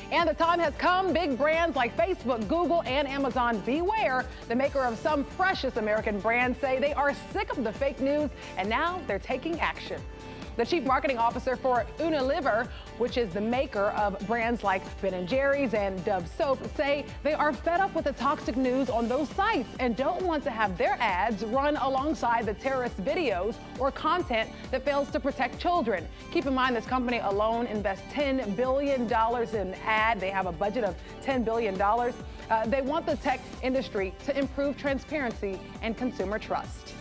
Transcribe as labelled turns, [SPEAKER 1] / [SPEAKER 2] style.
[SPEAKER 1] And the time has come. Big brands like Facebook, Google, and Amazon, beware. The maker of some precious American brands say they are sick of the fake news, and now they're taking action. The chief marketing officer for Unilever, which is the maker of brands like Ben & Jerry's and Dove soap, say they are fed up with the toxic news on those sites and don't want to have their ads run alongside the terrorist videos or content that fails to protect children. Keep in mind, this company alone invests $10 billion in ad. They have a budget of $10 billion. They want the tech industry to improve transparency and consumer trust.